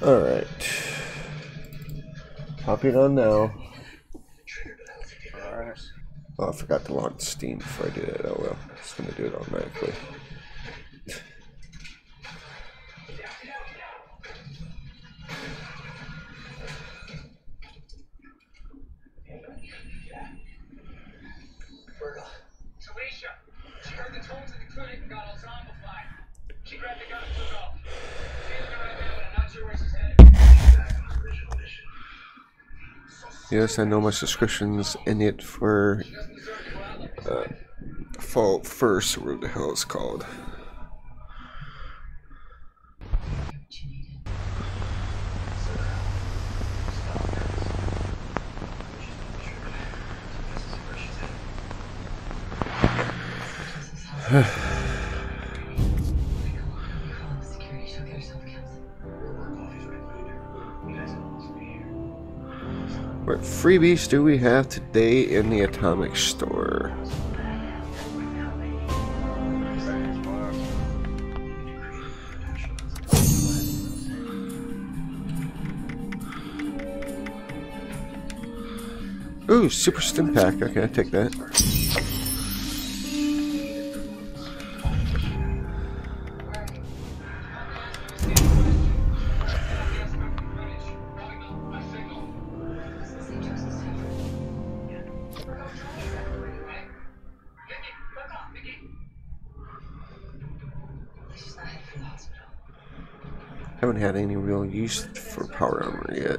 Alright. Hopping on now. Alright. Oh, I forgot to launch Steam before I did it. Oh well. It's going to do it automatically. Yes, I know my subscription's in it for Fallout First, or what the hell it's called. What freebies do we have today in the Atomic Store? Ooh, Super Stim Pack. Okay, I take that. Haven't had any real use for power armor yet.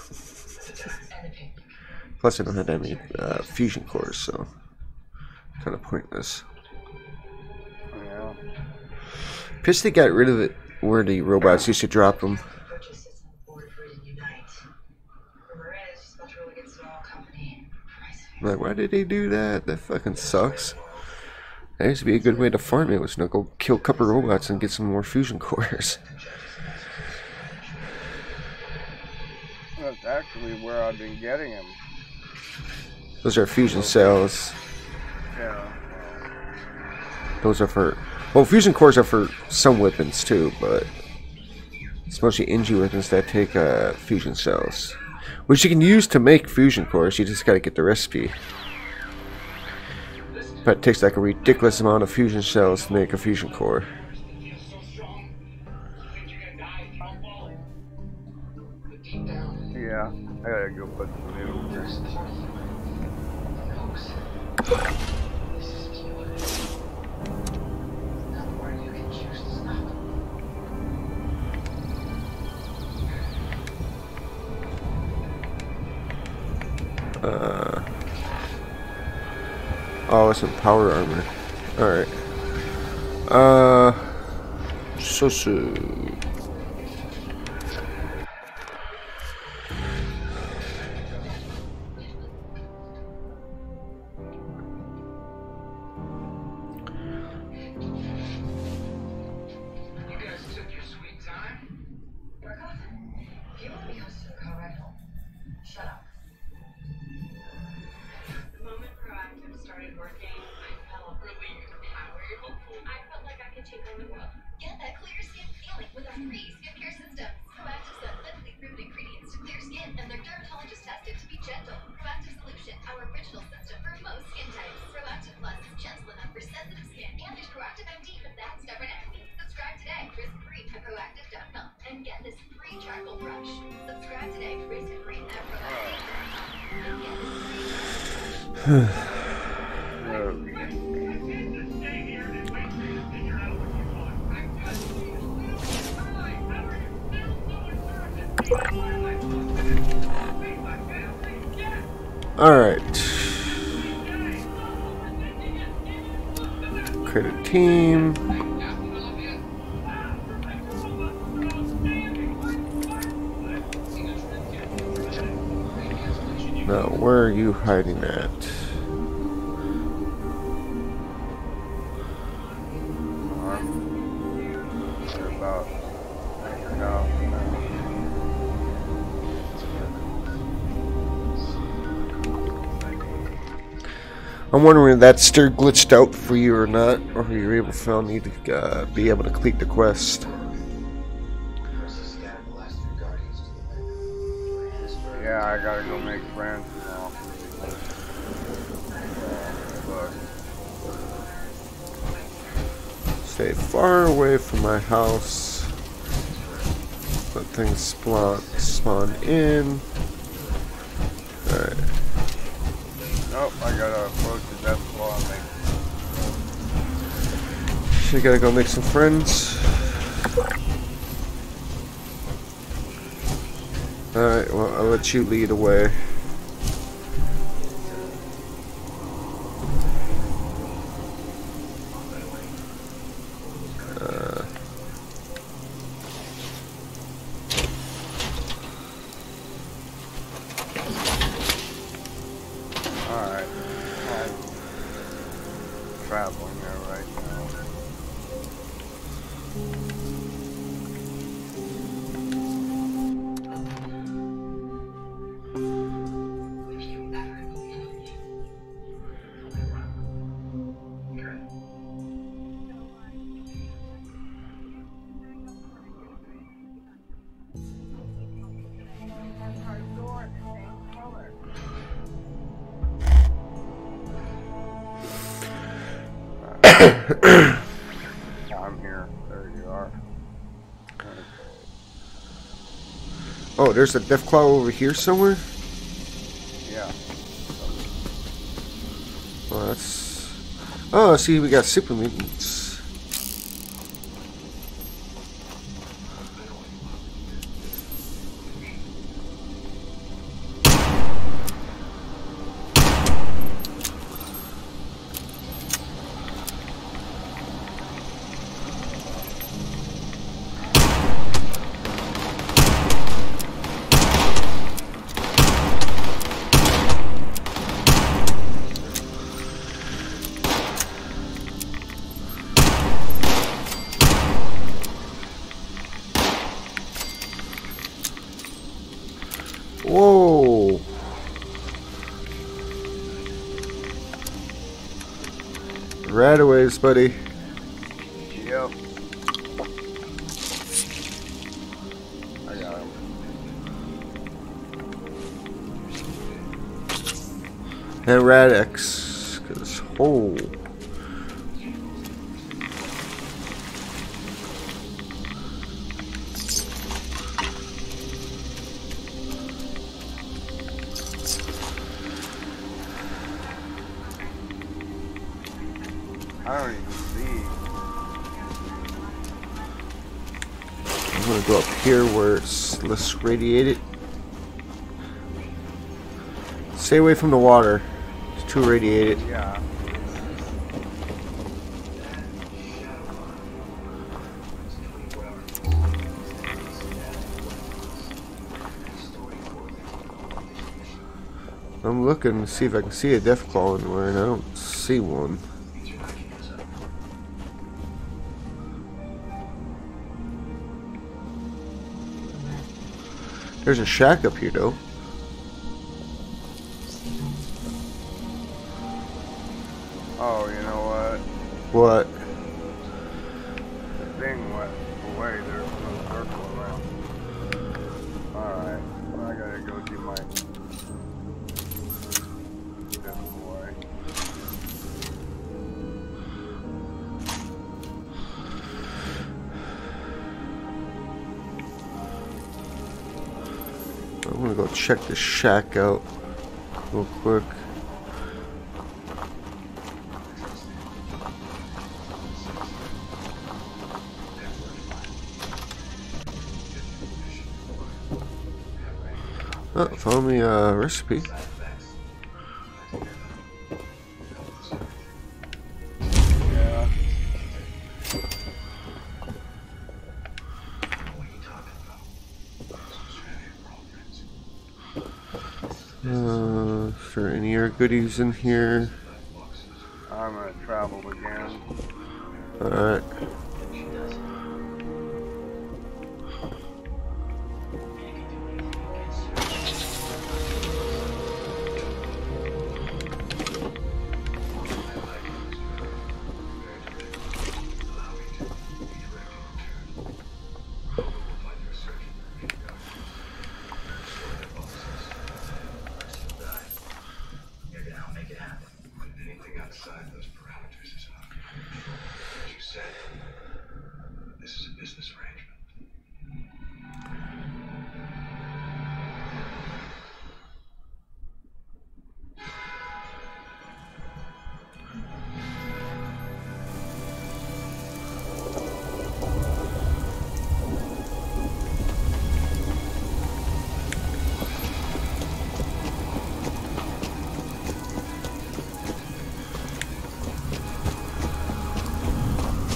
Plus, I don't have any fusion cores, so kind of pointless. Yeah. Pissed they got rid of it where the robots used to drop them. Like, why did they do that? That fucking sucks. That used to be a good way to farm it, was to go kill a couple robots and get some more fusion cores. That's actually where I've been getting them. Those are fusion cells. Yeah. Those are for... Well, fusion cores are for some weapons too, but it's mostly NG weapons that take fusion cells. Which you can use to make fusion cores, you just gotta get the recipe. But it takes like a ridiculous amount of fusion cells to make a fusion core. Yeah, I gotta go put some new. Oh, it's some power armor. Alright. So. Alright. Create a team. Now, where are you hiding at? I'm wondering if that's still glitched out for you or not, or if you're able to be able to complete the quest. I gotta go make friends now. But Stay far away from my house. Let things spawn in. Alright. nope, I gotta approach the death claw and make. So you gotta go make some friends. Alright, well, I'll let you lead away. Alright. I'm traveling there right now. I'm here. There you are. Oh, there's a Deathclaw over here somewhere? Yeah. Oh, that's... Oh, see, we got super mutants. Whoa! Radaways, buddy. Yep. I got him. And Radix. Cause, oh. I don't even see. I'm gonna go up here where it's less radiated. Stay away from the water. It's too radiated. Yeah. I'm looking to see if I can see a Deathclaw anywhere, and I don't see one. There's a shack up here, though. Oh, you know what? What? The thing went away. There's no circle around. Alright. I gotta go do my this way. I'm gonna go check the shack out real quick. Oh, found me a recipe. Yeah. Is there any other goodies in here? I'm gonna travel again. Alright.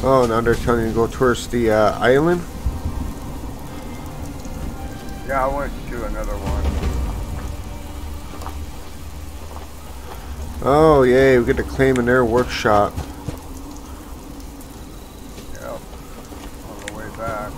Oh, now they're telling you to go towards the island. Yeah, I went to another one. Oh, yay, we get to claim in their workshop. Yep. On the way back.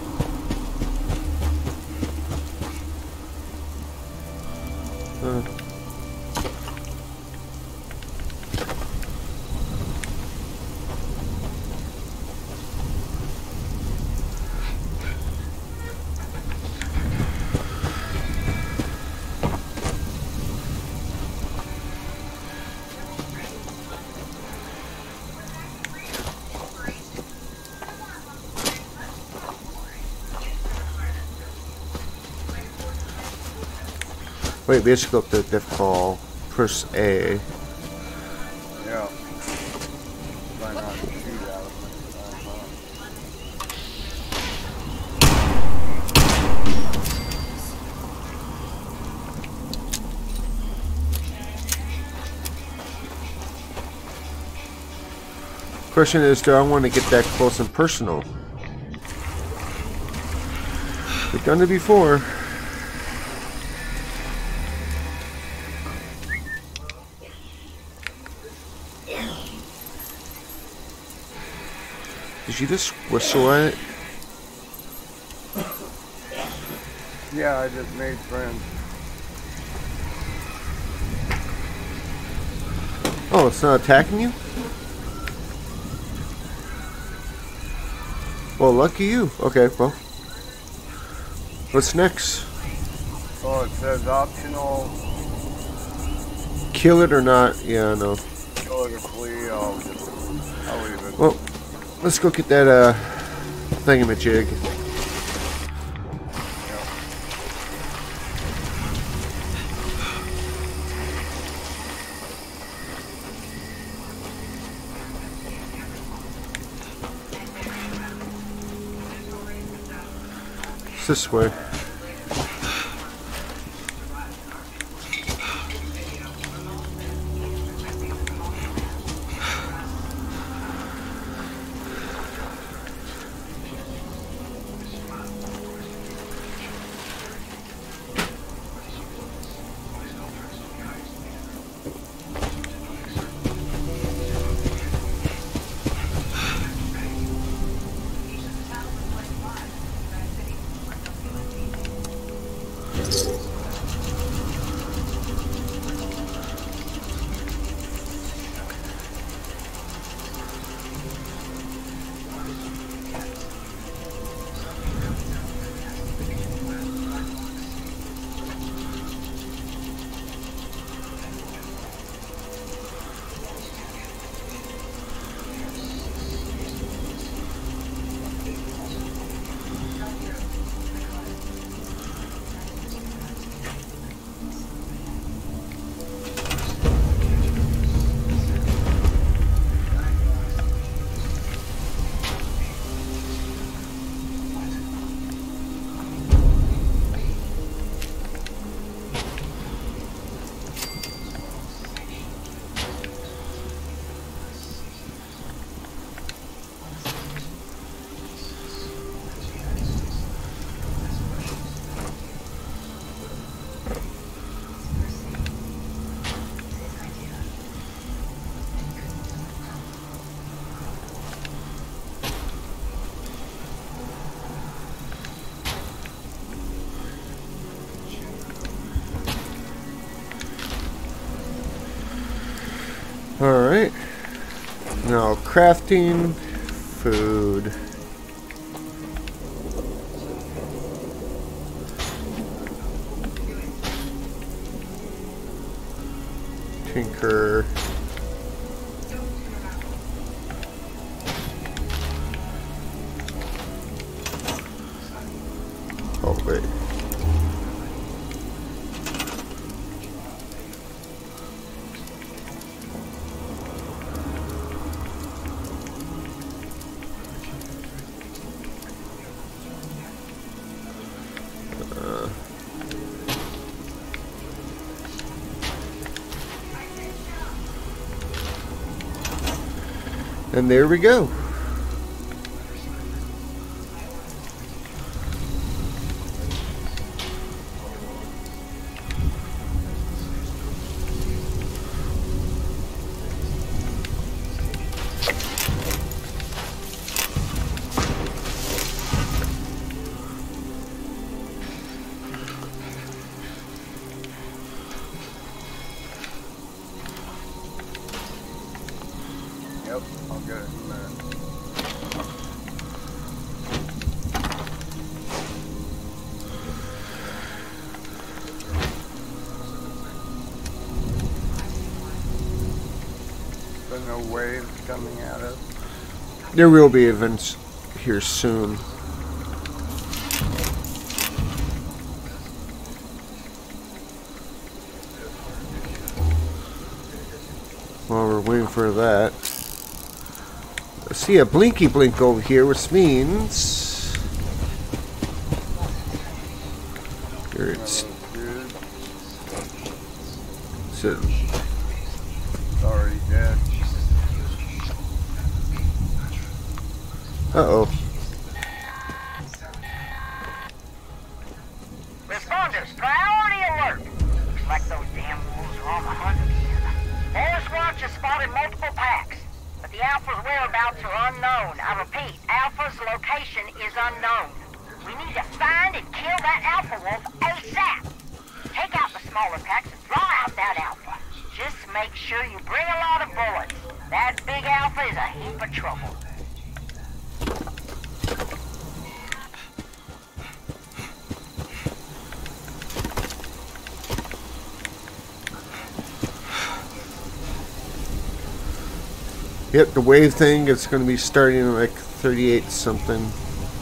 Wait, we should go up to diff call. Press A. Yeah. Try not to shoot at them. Question is, do I want to get that close and personal? We've done it before. Did you just whistle at it? Yeah, I just made friends. Oh, it's not attacking you? Well, lucky you. Okay, well. What's next? Oh, it says optional. Kill it or not? Yeah, I know. Kill it or flee. I'll leave it. Well, let's go get that thingamajig. It's this way. Alright. Now, crafting food. Tinker. Oh, wait. And there we go. get it in a minute. There's no waves coming at us. There will be events here soon. While we're waiting for that, I see a blinky blink over here, which means here it's already dead. Uh-oh. Responders, priority alert! Looks like those damn wolves are on the hunt again. Forest Watch has spotted multiple packs, but the Alpha's whereabouts are unknown. I repeat, Alpha's location is unknown. We need to find and kill that Alpha wolf ASAP. Take out the smaller packs and draw out that Alpha. Just make sure you bring a lot of bullets. That big Alpha is a heap of trouble. Yep, the wave thing is going to be starting at like 38 something.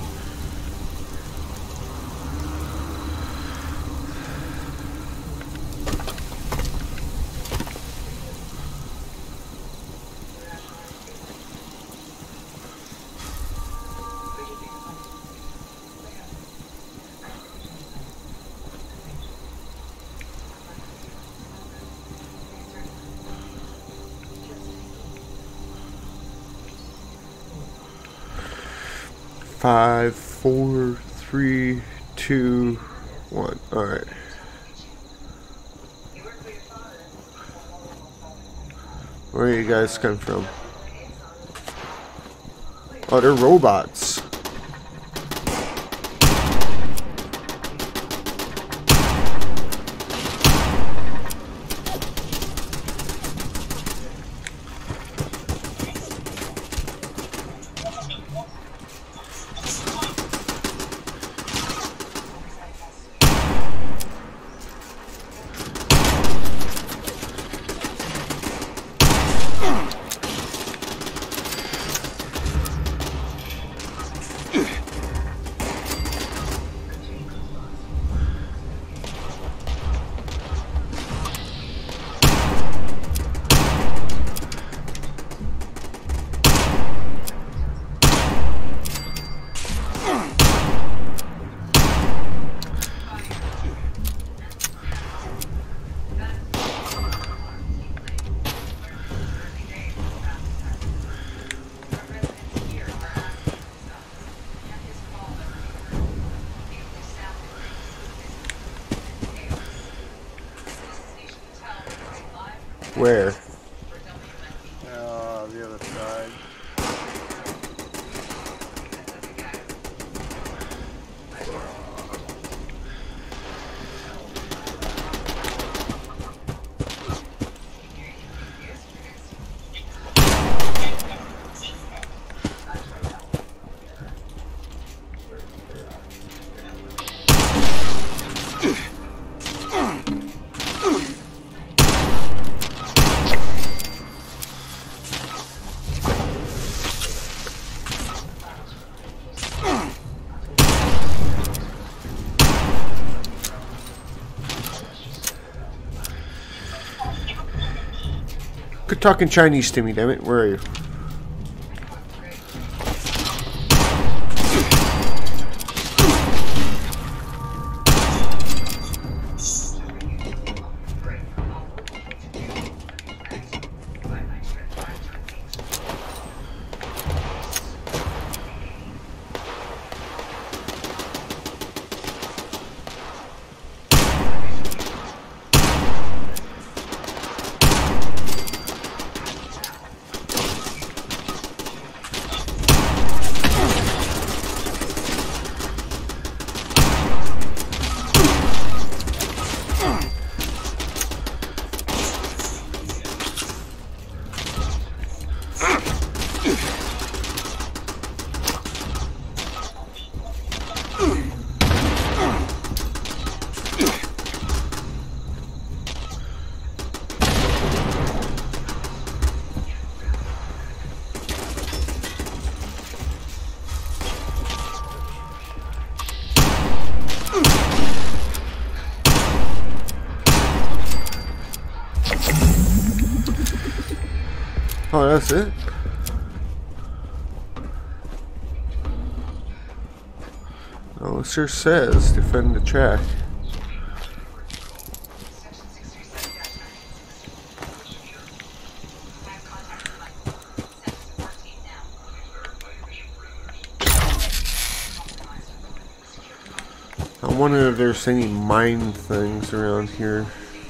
Five, four, three, two, one. All right. Where are you guys coming from? Oh, they're robots. Where? The other side. Quit talking Chinese to me, damn it. Where are you? Oh, that's it? Oh, it sure says defend the track. I wonder if there's any mine things around here.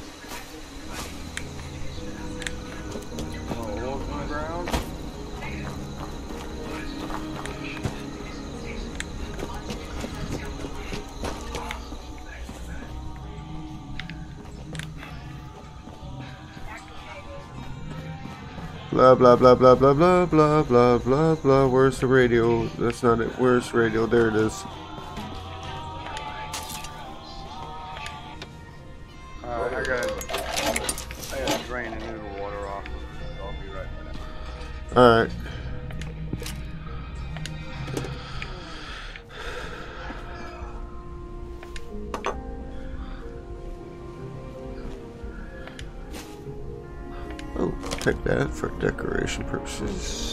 Blah blah blah blah blah blah blah blah blah blah. Where's the radio? That's not it. Where's the radio? There it is. I gotta drain the noodle water off. I'll be right back. Alright. Oh, take that for decoration purposes.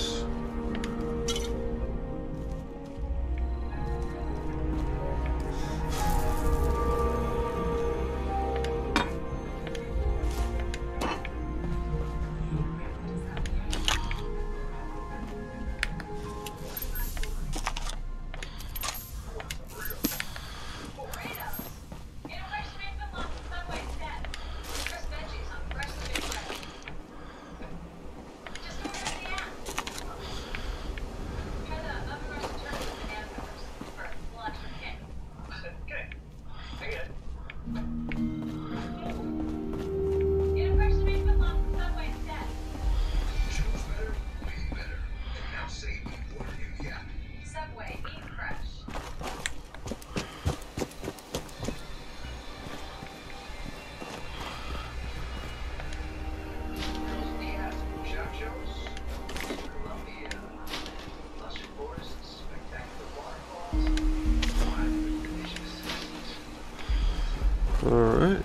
Alright.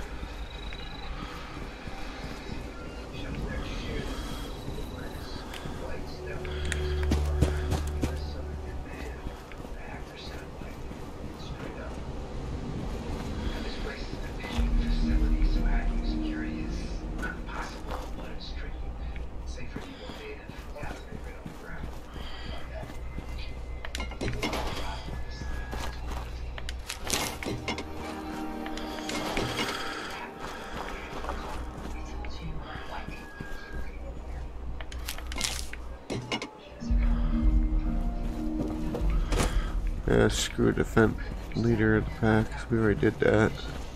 Yeah, screw defense leader of the pack, 'cause we already did that.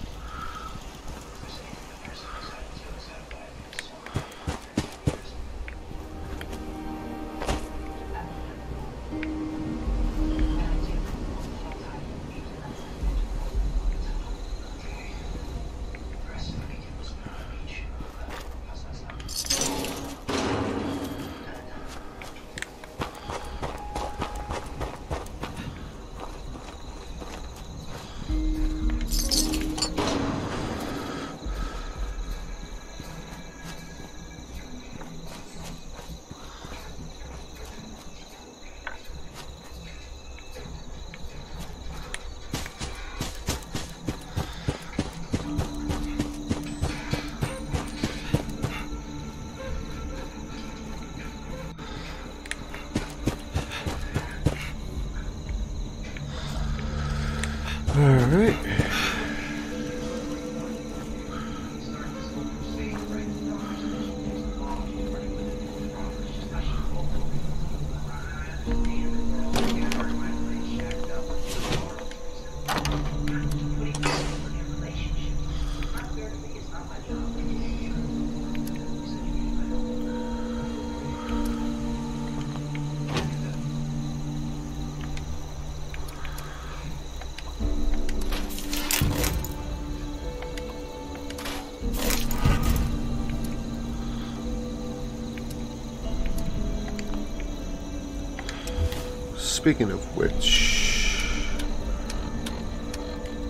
Alright. Speaking of which,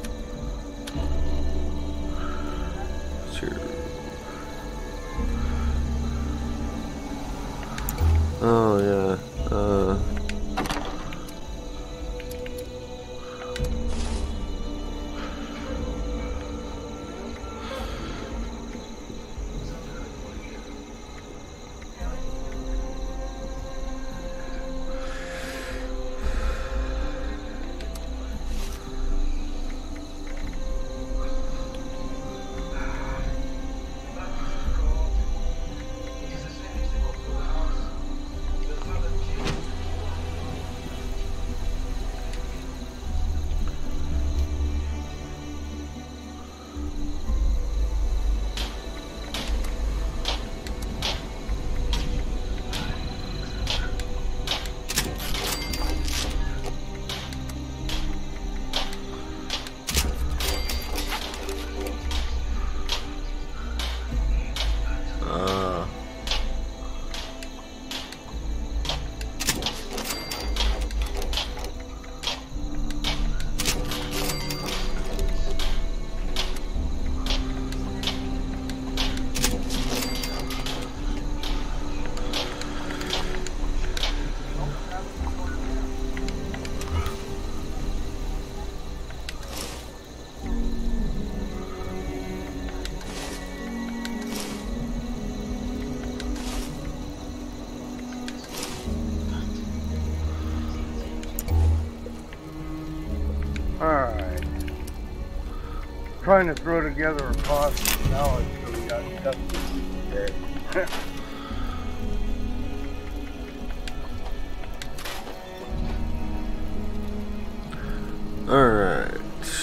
trying to throw together a cost of knowledge so we got stuff today. Alright.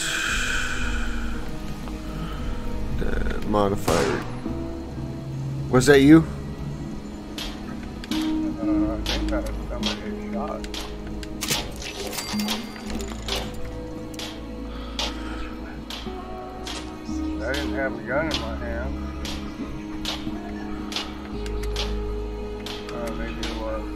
The modifier. Was that you? I think that was somebody shot. I didn't have a gun in my hand. Maybe it was.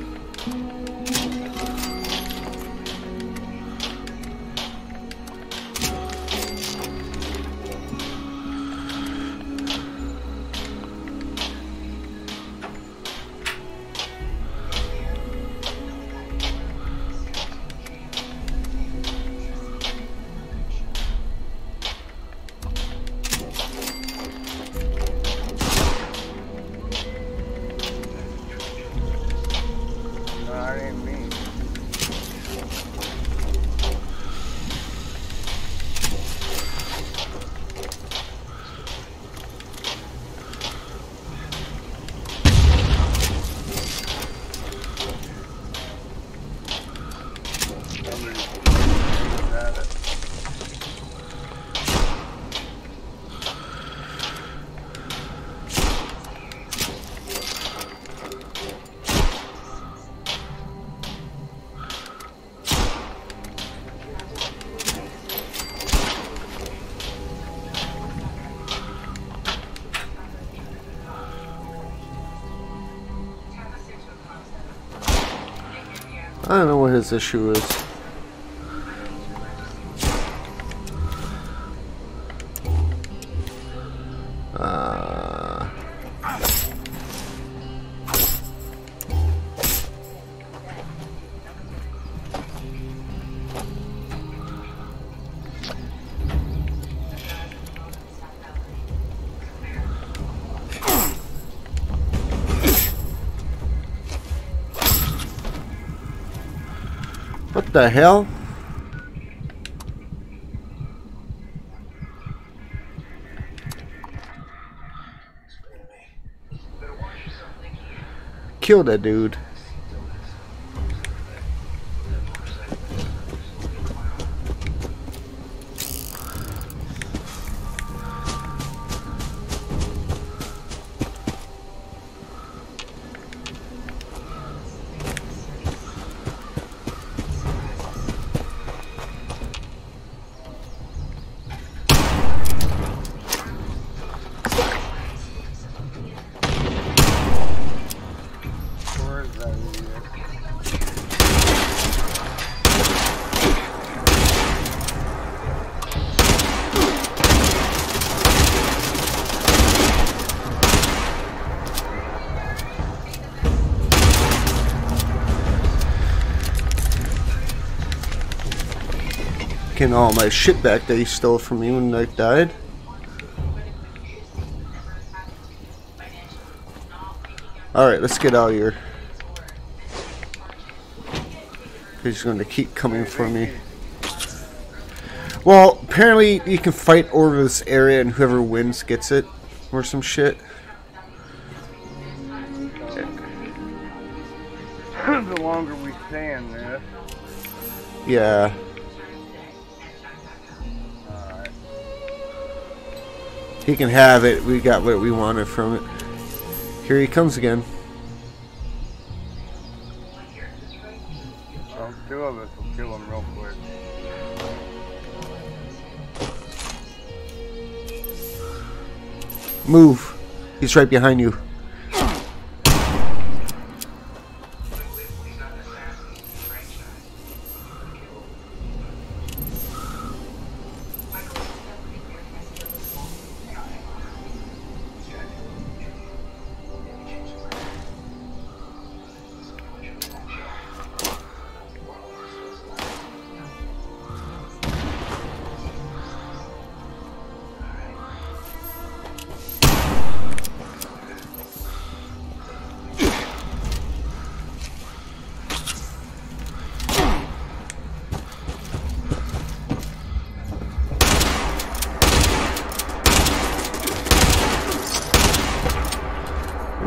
I don't know what his issue is. What the hell? Kill that dude. Getting all my shit back that he stole from me when I died. Alright, let's get out of here. He's going to keep coming for me. Well, apparently you can fight over this area and whoever wins gets it. Or some shit. The longer we stay in this. Yeah. He can have it. We got what we wanted from it. Here he comes again. Well, two of us will kill him real quick. Move. He's right behind you.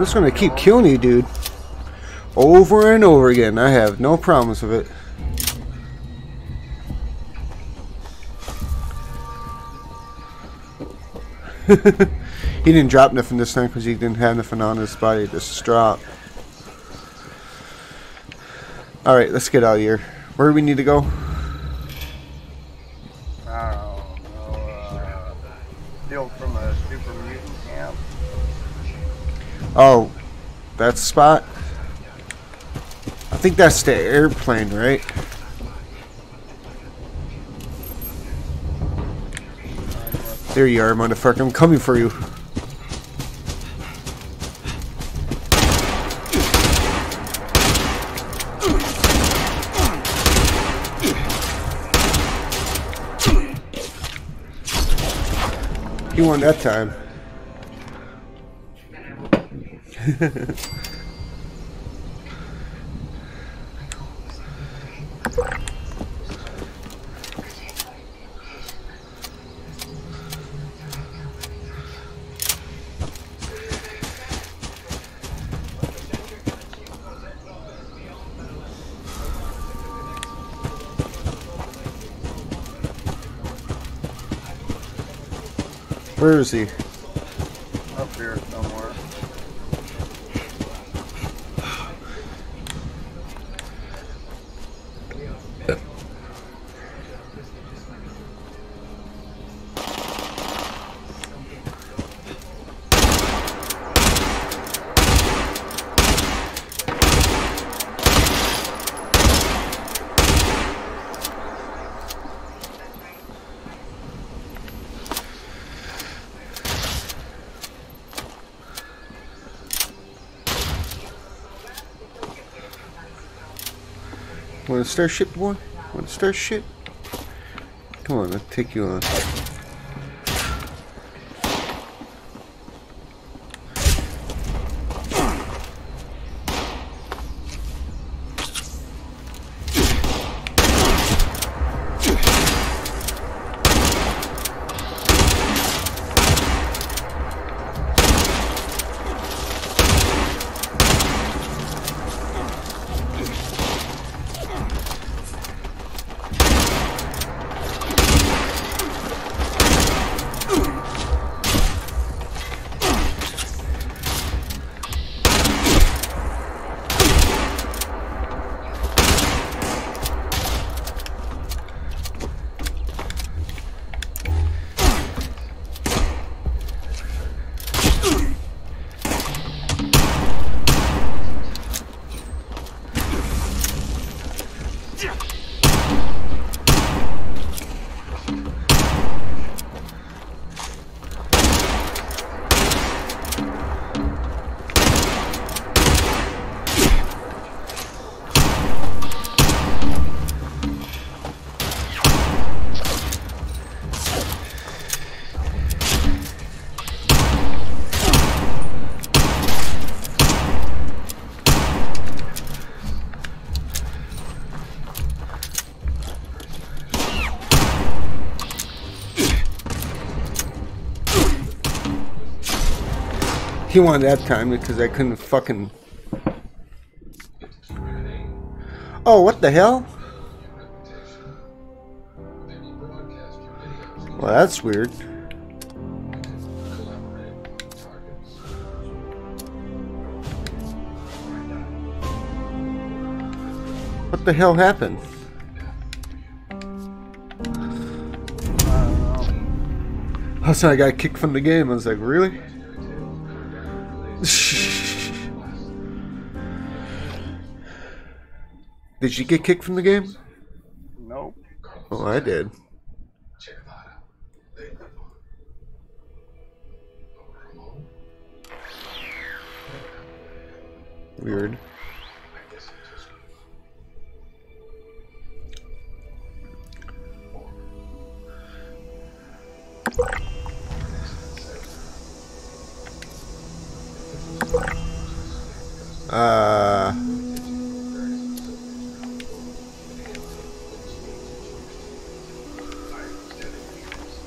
just gonna keep killing you, dude. Over and over again. I have no problems with it. He didn't drop nothing this time because he didn't have nothing on his body to drop. Alright, let's get out of here. Where do we need to go? I don't know. Steal from a super mutant camp. Oh, that spot? I think that's the airplane, right? There you are, motherfucker. I'm coming for you. You won that time. Where is he? Up here somewhere. Want to start ship, boy? Want to start ship? Come on, let's take you on. He won that time because I couldn't fucking... Oh, what the hell? Well, that's weird. What the hell happened? Also, I got kicked from the game. I was like, really? Did you get kicked from the game? Nope. Oh, I did. Weird.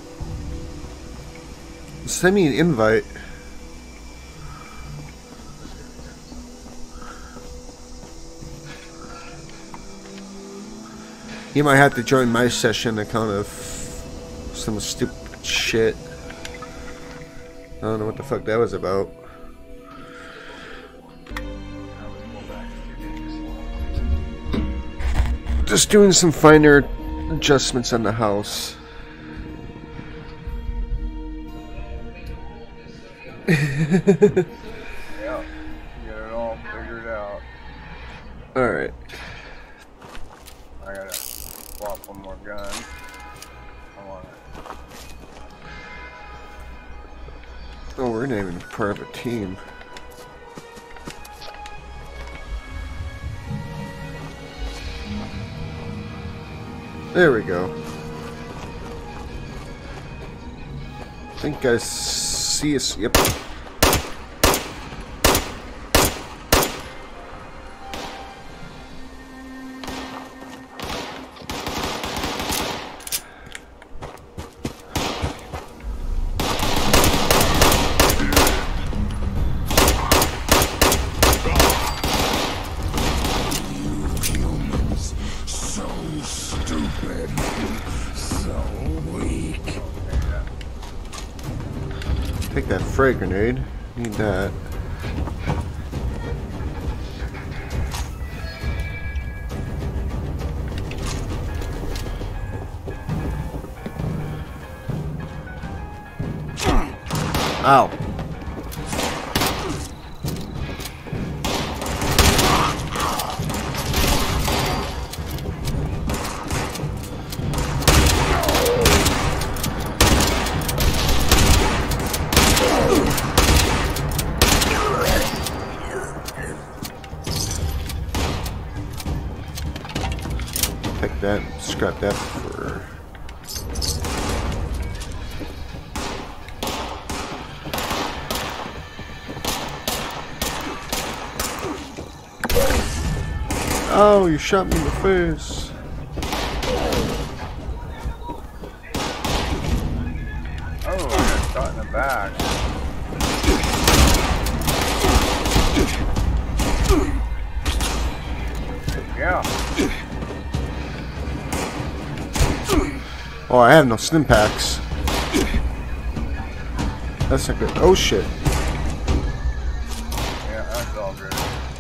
Send me an invite. He might have to join my session account of some stupid shit. I don't know what the fuck that was about. Just doing some finer adjustments on the house. Yeah, get it all figured out. Alright. I gotta swap one more gun. I want it. Oh, we're not even part of a team. There we go. I think I see us. Yep. Take that frag grenade. Need that. Ow. Take that, scrap that for... Oh, you shot me in the face. Oh, I got shot in the back. Yeah. Oh, I have no stim packs. That's not good. Oh shit. Yeah, that's all good.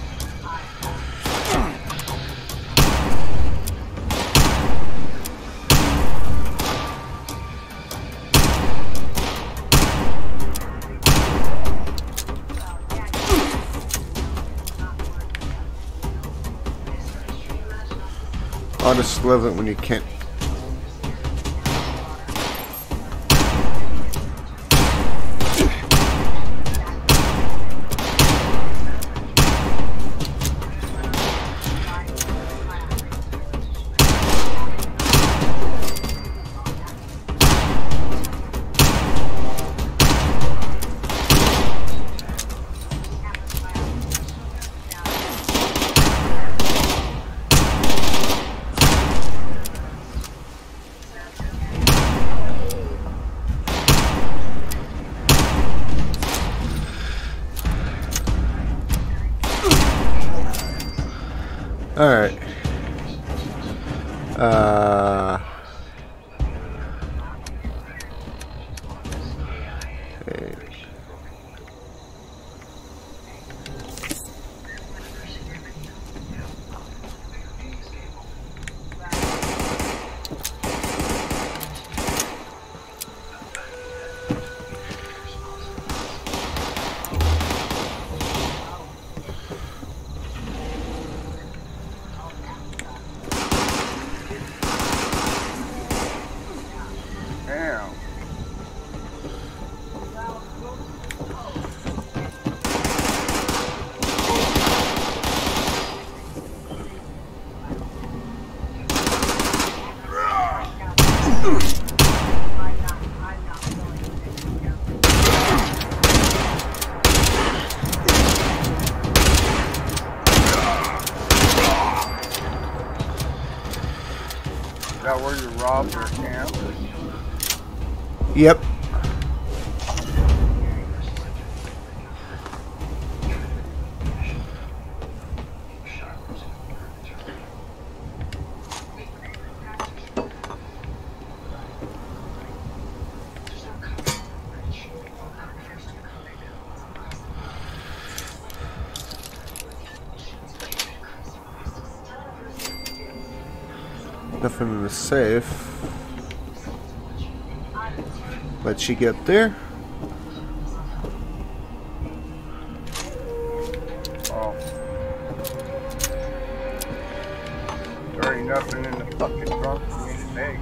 I just love it when you can't. Alright. Okay. Damn. Is that where you robbed your camp? Yep. Nothing in the safe. Let she get there. Oh. There ain't nothing in the fucking trunk for me to take.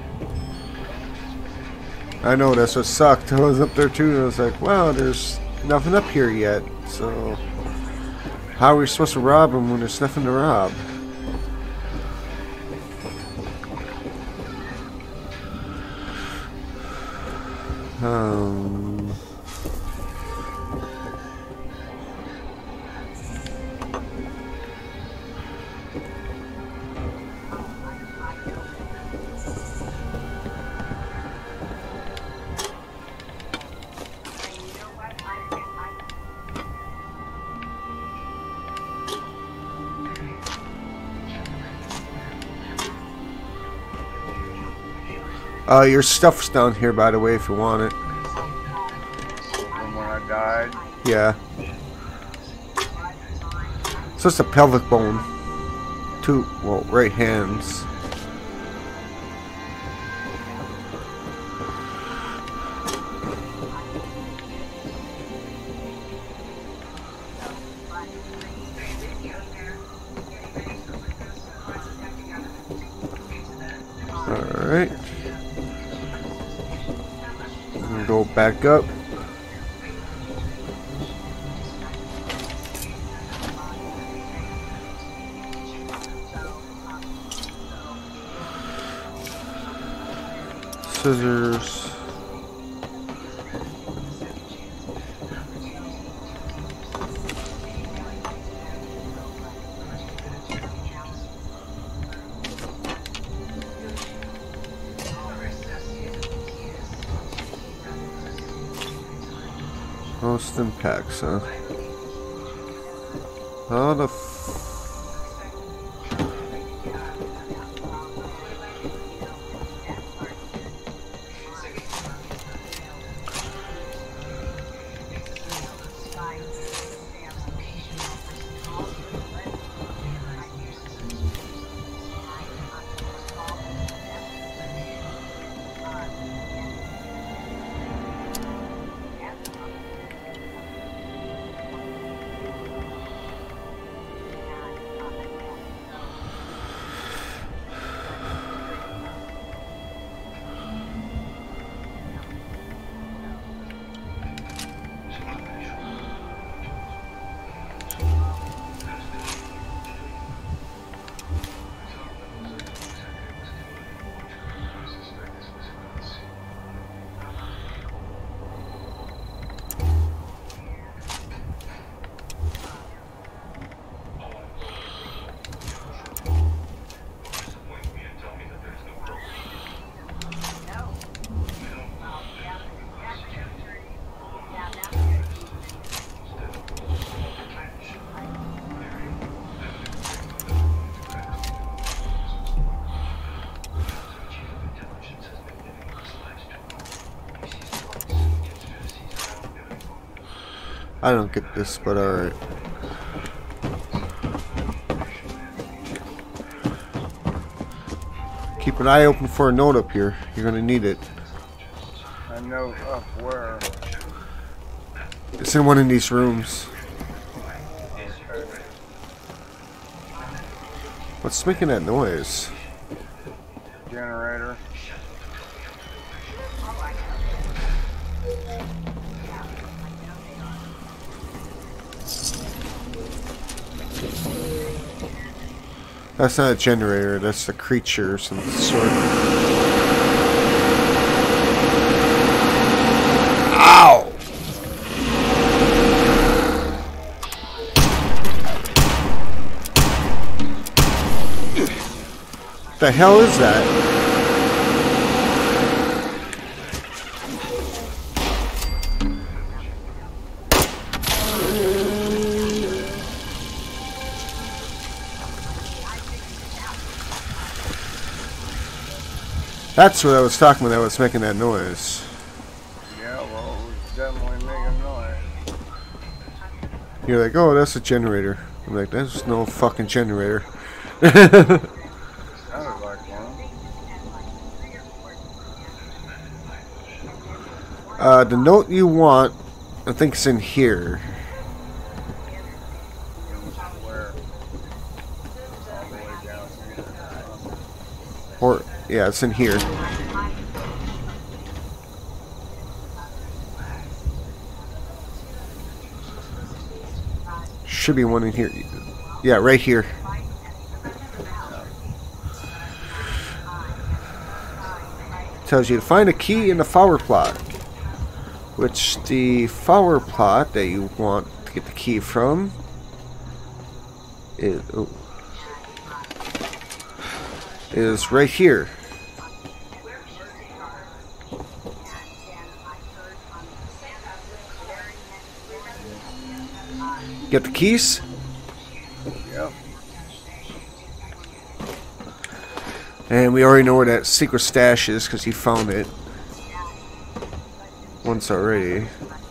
I know, that's what sucked. I was up there too and I was like, wow, there's nothing up here yet. So how are we supposed to rob them when there's nothing to rob? Your stuff's down here, by the way, if you want it. From when I died. Yeah. So it's a pelvic bone. Two, well, right hands. Alright. Go back up. Scissors. Most impacts, huh? How the I don't get this, but alright. Keep an eye open for a note up here. You're gonna need it. A note up where? It's in one of these rooms. What's making that noise? Generator. That's not a generator, that's a creature of some sort. Ow! What the hell is that? That's what I was talking about that was making that noise. Yeah, well, it was definitely making noise. You're like, oh, that's a generator. I'm like, that's no fucking generator. Sounded like one. The note you want, I think it's in here. Where? All the way down here. Or, yeah, it's in here. Should be one in here. Yeah, right here. Tells you to find a key in the flower plot. Which the flower plot that you want to get the key from is right here. Get the keys? Yep. And we already know where that secret stash is because he found it once already.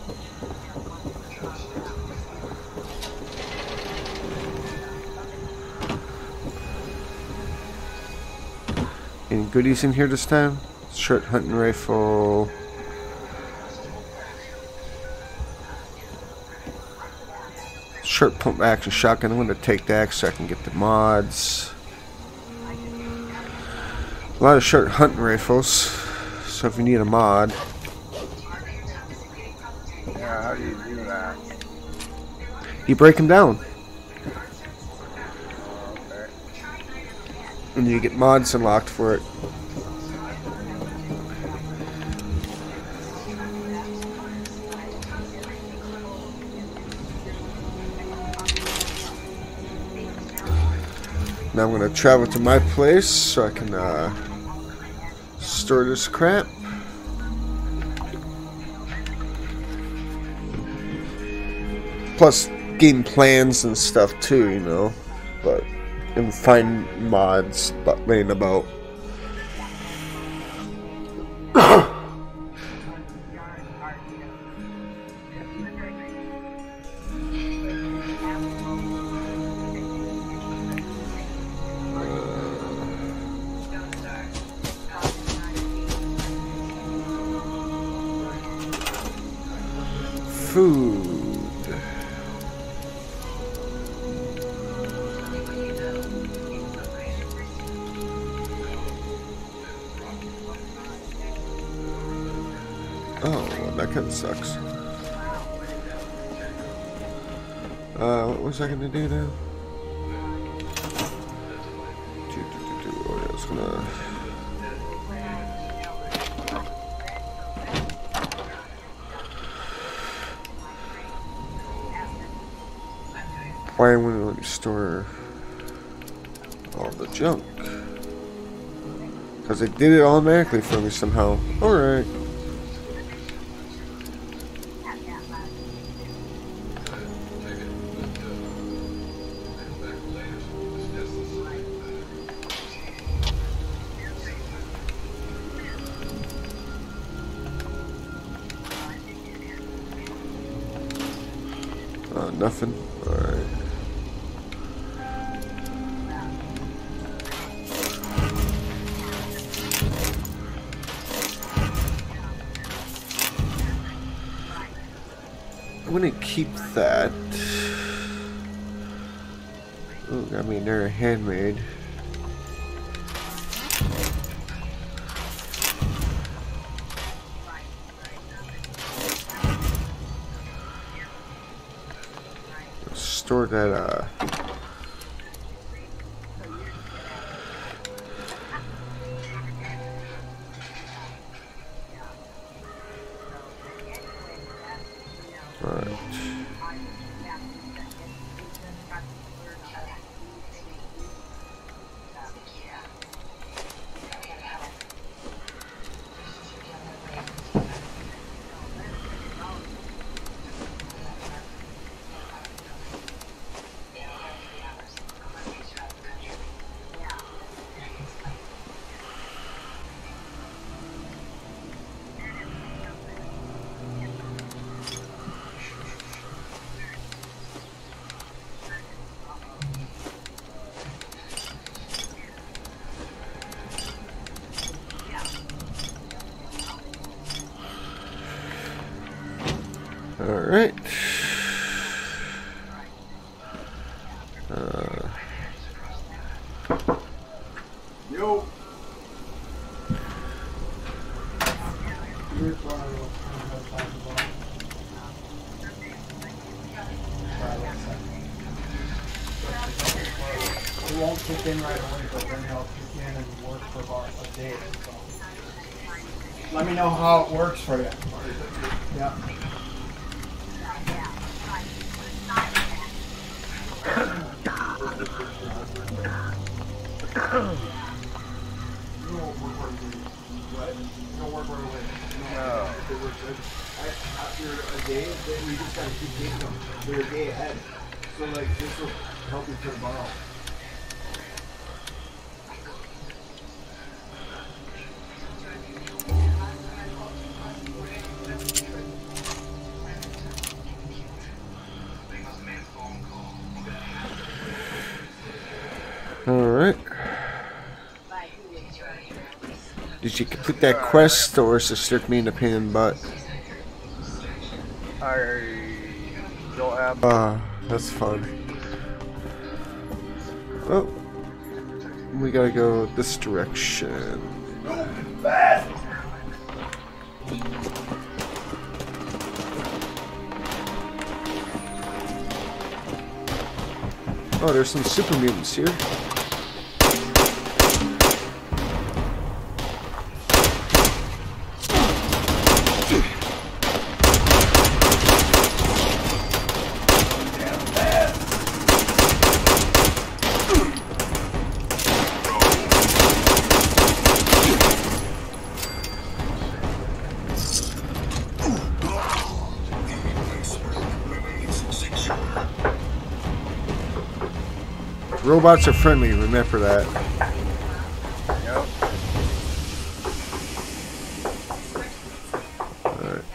Any goodies in here this time? Short hunting rifle. Short pump action shotgun. I'm going to take that so I can get the mods. A lot of short hunting rifles. So if you need a mod. Yeah, how do you do that? You break them down. Okay. And you get mods unlocked for it. Now I'm going to travel to my place so I can store this crap. Plus game plans and stuff too, you know. But and find mods laying about. Food. Oh, well, that kind of sucks. What was I gonna do now? Oh, yeah, I was gonna. Why wouldn't it let me store all the junk? Because it did it automatically for me somehow. Alright. Nothing. Alright. I'm gonna keep that. Oh, got me another handmade. Store that right. Alright. Yo. It won't kick in right away, but then it'll kick in and work for about a day. So. Let me know how it works for you. Yeah. After a day, then you just gotta keep getting them. They're a day ahead. So like this will help you turn tomorrow. Alright. Did you complete that quest, or is it strict me in the pain in the butt? I don't have. That's fun. Oh. We gotta go this direction. Oh, there's some super mutants here. Robots are friendly, remember that. Yep. Alright.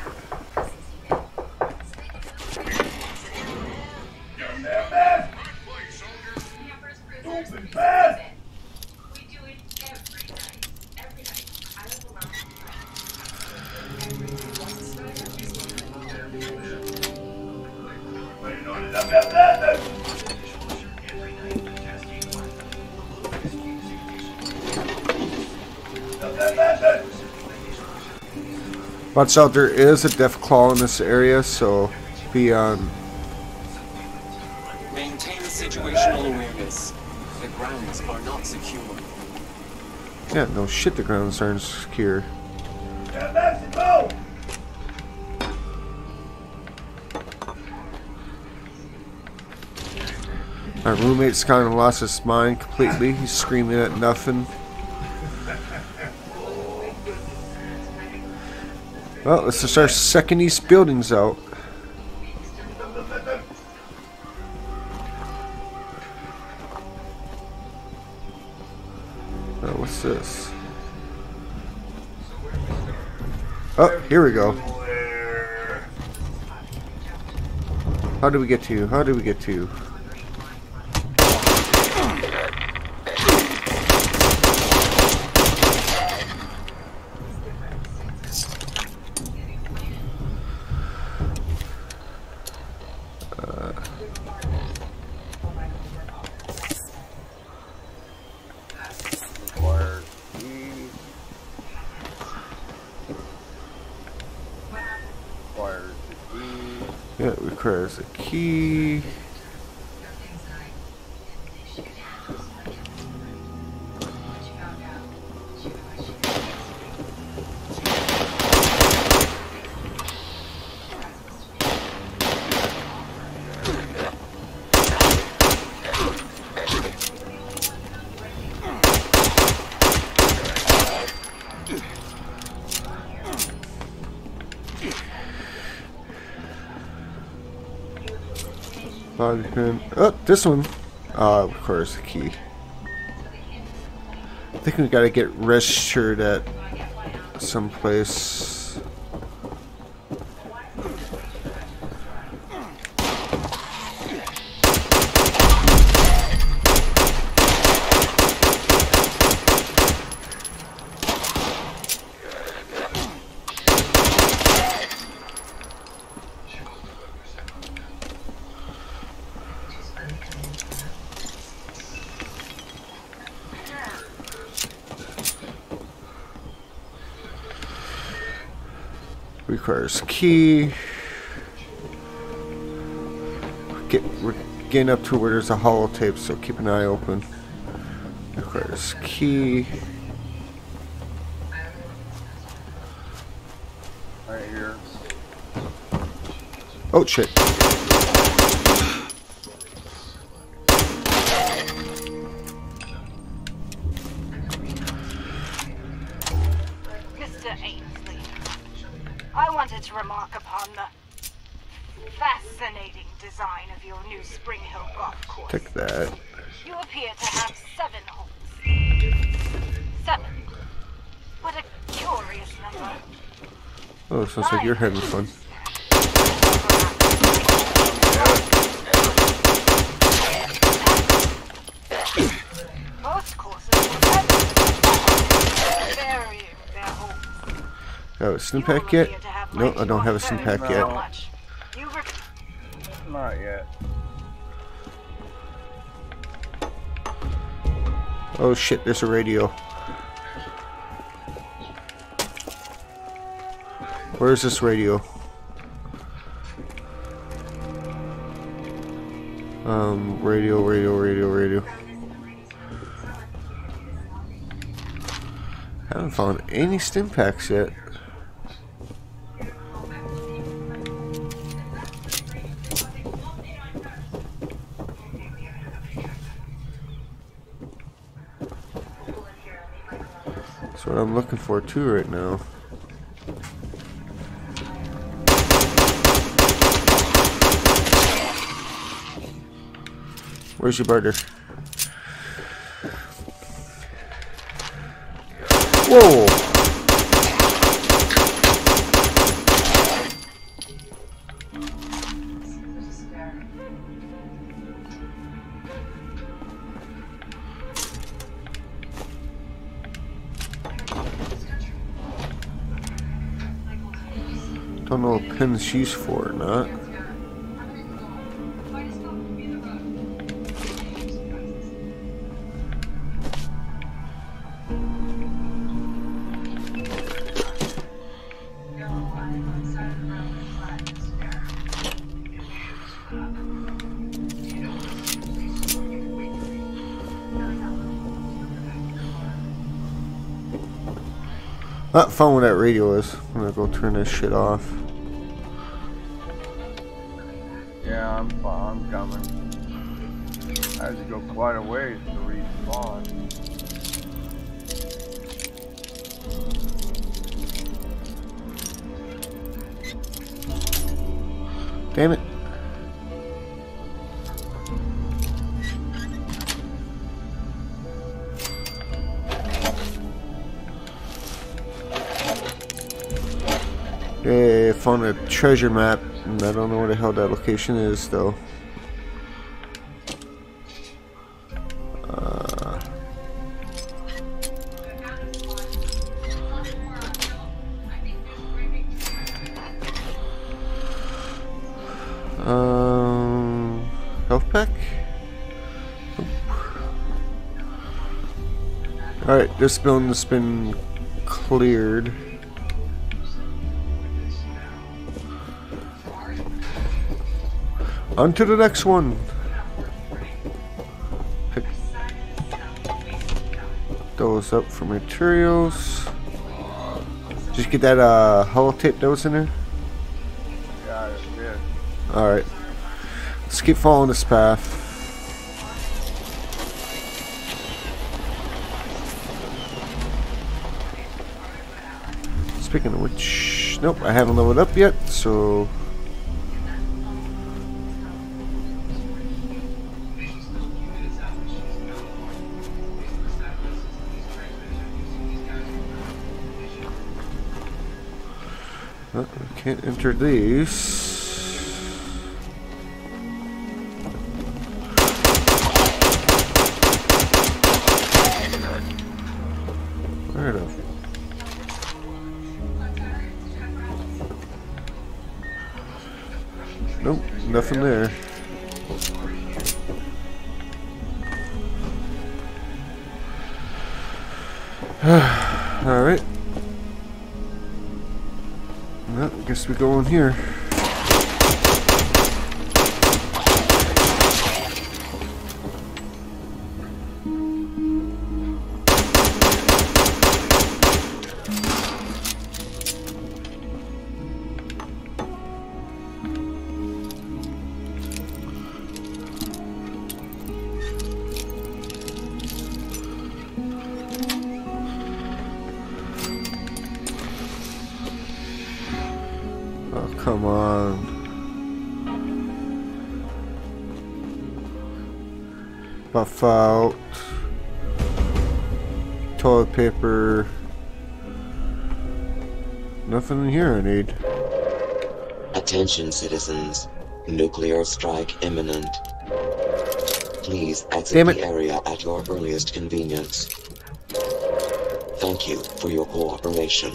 Watch out, there is a death claw in this area, so be on. Maintain situational awareness. The grounds are not secure. Yeah, no shit, the grounds aren't secure. My roommate's kind of lost his mind completely. He's screaming at nothing. Well, let's just start second these buildings out. Oh, what's this? Oh, here we go. How do we get to you? How do we get to you? Yeah, it requires a key. Oh, this one requires a key. I think we gotta get registered at some place. Requires key. We're getting up to where there's a holotape, so keep an eye open. Requires key. Right here. Oh shit. Mr. Ainsley, I wanted to remark upon the fascinating design of your new Spring Hill golf course. Take that. You appear to have 7 holes. 7. What a curious number. Oh, sounds like you're having fun. Most courses are varying their holes. Oh, a stim pack yet? No, I don't have a stim pack yet. Not yet. Oh shit, there's a radio. Where's this radio? Radio. Haven't found any stim packs yet. That's what I'm looking for too right now. Where's your barter? Whoa! Don't know what pin's used for or not. Not fun when that radio is. I'm gonna go turn this shit off. Yeah, I'm coming. I had to go quite a ways to respawn. Damn it. I found a treasure map, and I don't know where the hell that location is, though. Health pack? Alright, this building's been cleared. On to the next one. Pick those up for materials. Just get that holotape that was in there. Yeah, it did. Alright. Let's keep following this path. Speaking of which, nope, I haven't leveled up yet, so I can't enter these. Where the? Nope, nothing there. All right. Nope. guess we go in here. Oh, come on. Buff out. Toilet paper. Nothing in here I need. Attention citizens. Nuclear strike imminent. Please exit Damn it. the area at your earliest convenience. Thank you for your cooperation.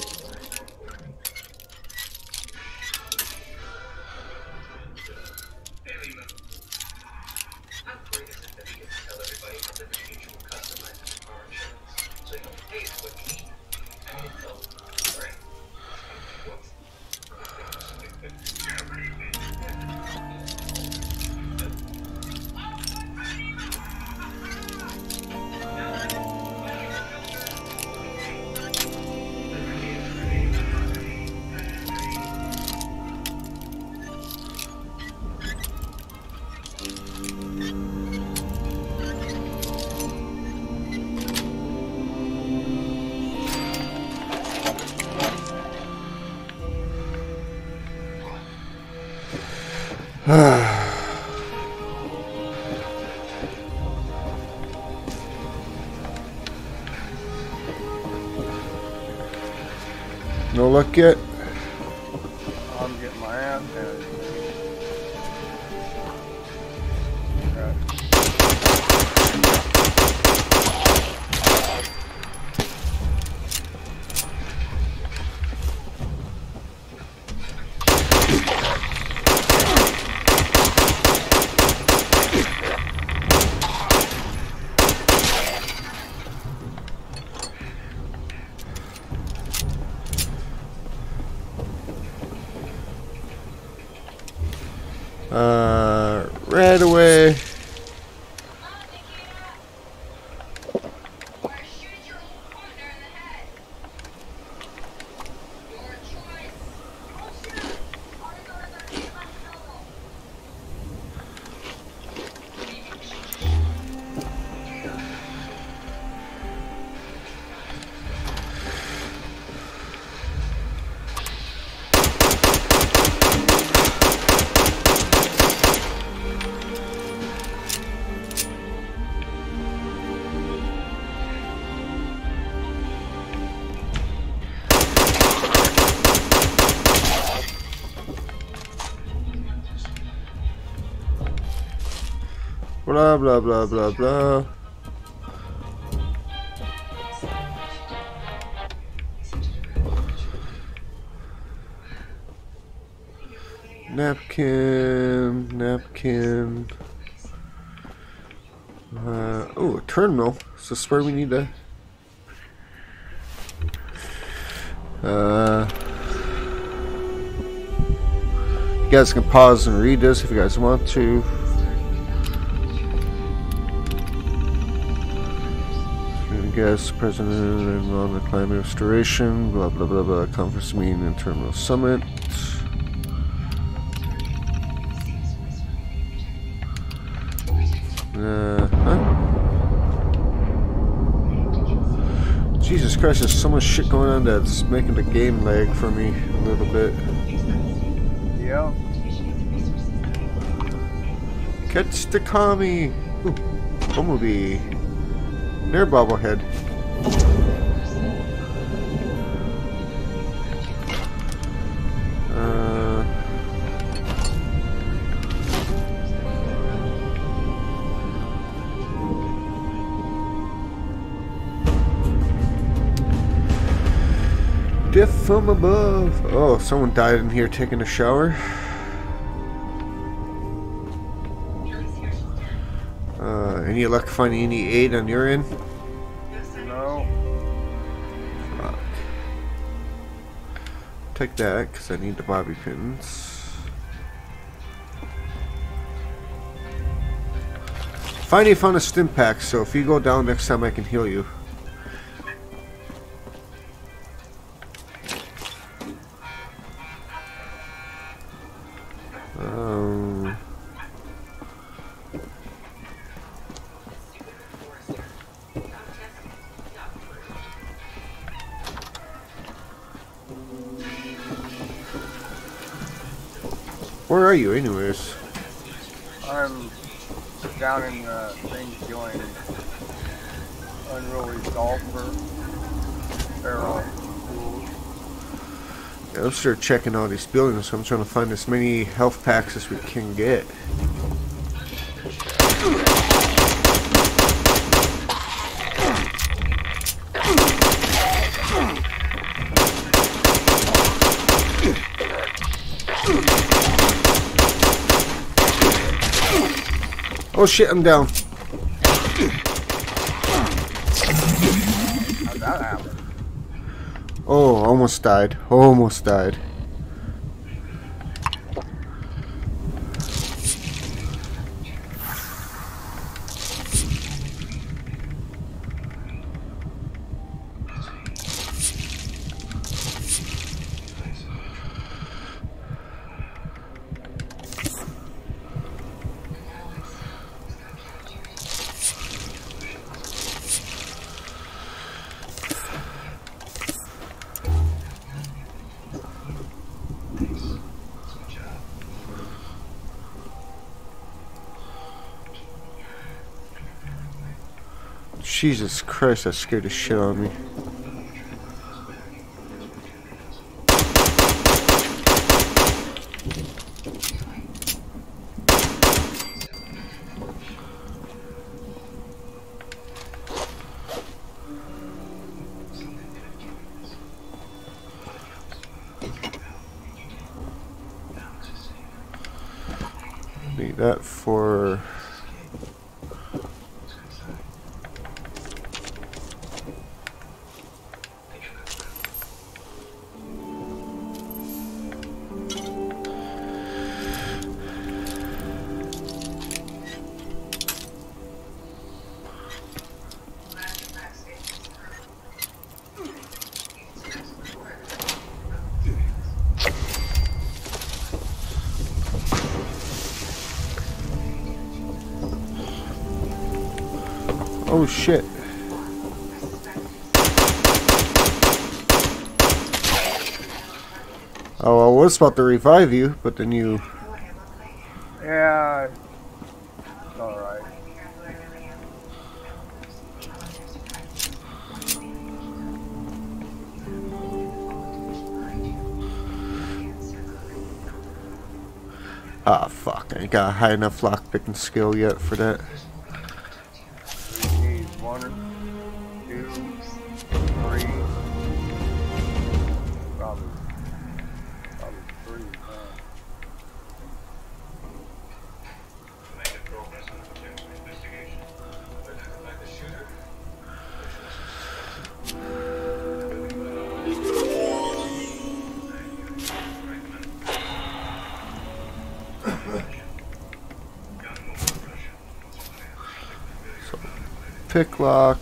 No luck yet? I'm getting my ass handed. Right away. Blah blah blah blah blah. Napkin. Oh, a terminal. Is this where we need to? You guys can pause and read this if you guys want to. Guest President on the climate restoration, blah blah blah blah. Conference meeting and terminal summit. Jesus Christ, there's so much shit going on that's making the game lag for me a little bit. Yeah. Catch the commie! Ooh, Bumblebee. Their bobblehead. Death from above. Oh, someone died in here taking a shower. Any luck finding any aid on your end? No. Fuck. take that because I need the bobby pins. Finally found a stim pack, so if you go down next time I can heal you. Where are you anyways? I'm down in the thing doing unruly sulfur barrel. Yeah, let's start checking all these buildings. I'm trying to find as many health packs as we can get. Oh shit, I'm down. How'd that happen? Oh, almost died. Almost died. Jesus Christ, that scared the shit out of me. Need that for... Oh shit. Oh, I was about to revive you, but then you... Yeah, it's alright. Ah, fuck. I ain't got a high enough lockpicking skill yet for that. We need 1, 2, 3. Probably 3. Pick lock.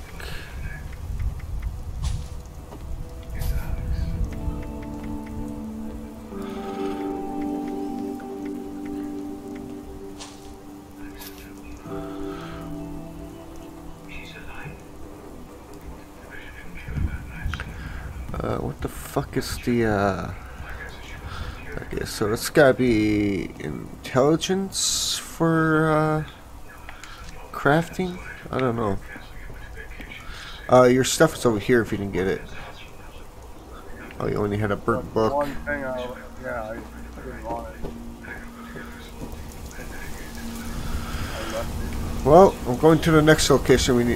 What the fuck is the okay, so it's gotta be intelligence for crafting? I don't know. Your stuff is over here if you didn't get it. Oh, you only had a burnt book. One thing I didn't want it. I left it. Well, I'm going to the next location we need.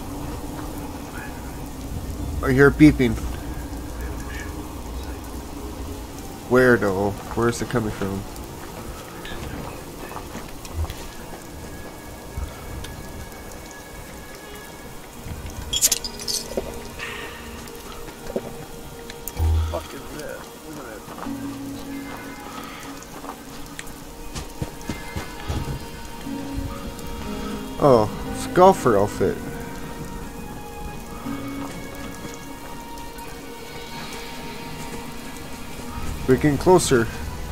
I hear beeping. Where though? Where is it coming from? Fuck is this? Look at this. Oh, it's a golfer outfit. We're getting closer.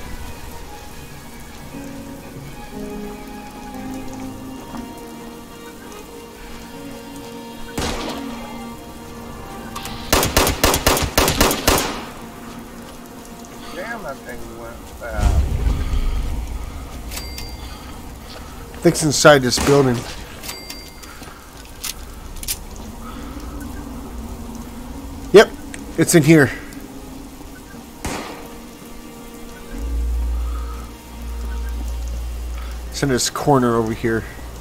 Damn, that thing went fast. I think it's inside this building. Yep, it's in here. It's in this corner over here.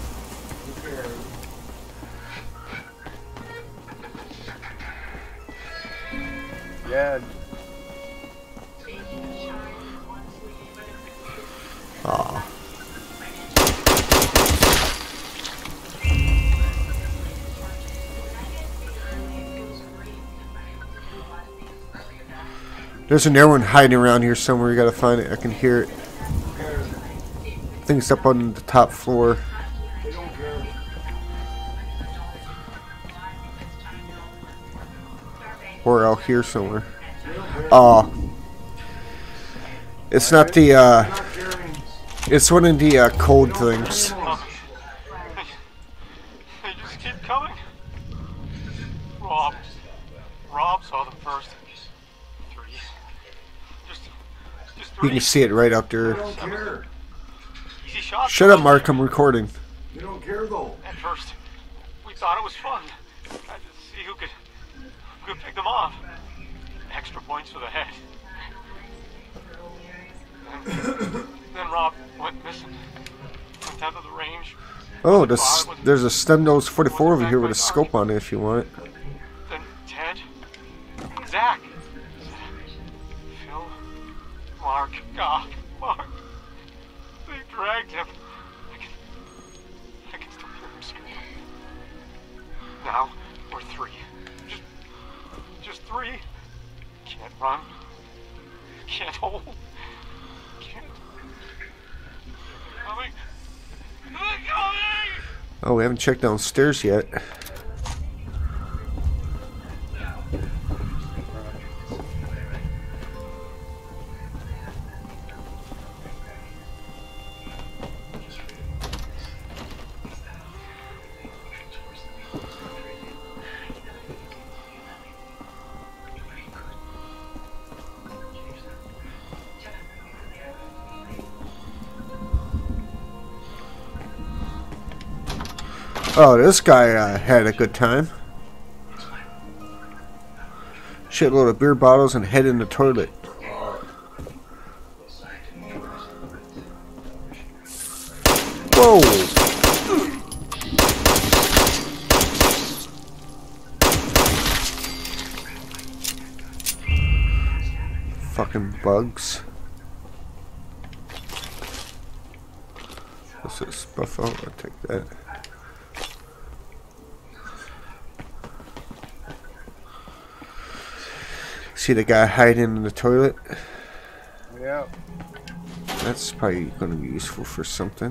Yeah. Aw. There's an air one hiding around here somewhere. You gotta find it. I can hear it. I think it's up on the top floor. Or out here somewhere. Oh. It's not the, it's one of the, cold things. They just keep coming. Rob saw them first. Three. Just You three. can see it right out there. Easy shots. Shut up, Mark. I'm recording. You don't care though. At first, we thought it was fun. Had to see who could pick them off. Extra points for the head. Then Rob went missing. Went down to the range. Oh, there's a Stun Nose 44 over here with a scope on it if you want it. Then Ted, Zach, Phil, Mark, God, Mark. They dragged him. I can still hear him scream. Now we're three. Just three. Can't run. Can't hold. Can't. Coming. They're coming! Oh, we haven't checked downstairs yet. Oh, this guy had a good time. Shitload of beer bottles and head in the toilet. Whoa! Fucking bugs. This is Buffalo. I'll take that. See the guy hiding in the toilet? Yep. That's probably going to be useful for something.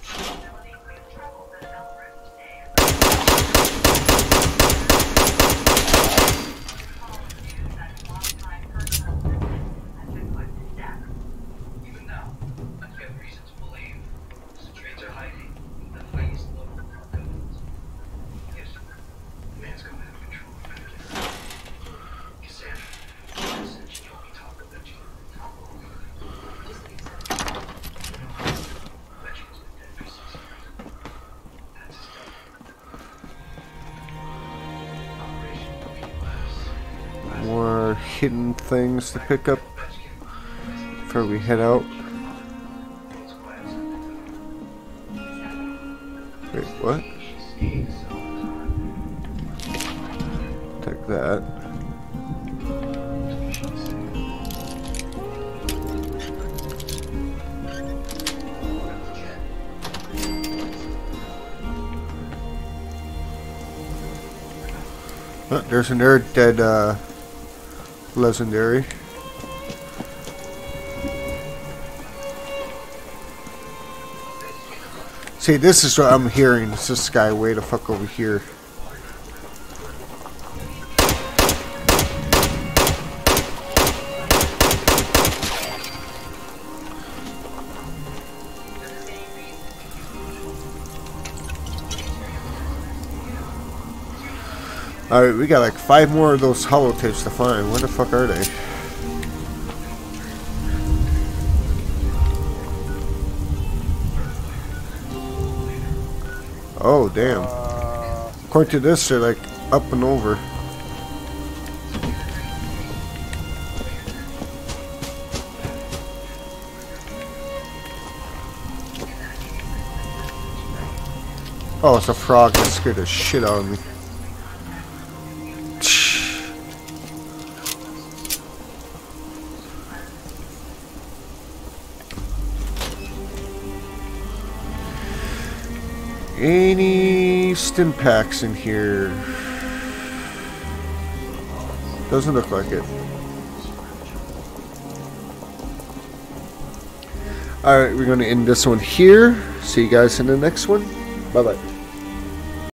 More hidden things to pick up before we head out. Wait, what? Take that. Oh, there's another dead legendary. See, this is what I'm hearing. It's this guy way the fuck over here. Alright, we got like 5 more of those holotapes to find. Where the fuck are they? Oh, damn. According to this, they're like up and over. Oh, it's a frog that scared the shit out of me. Any stim packs in here? Doesn't look like it. Alright, we're going to end this one here. See you guys in the next one. Bye bye.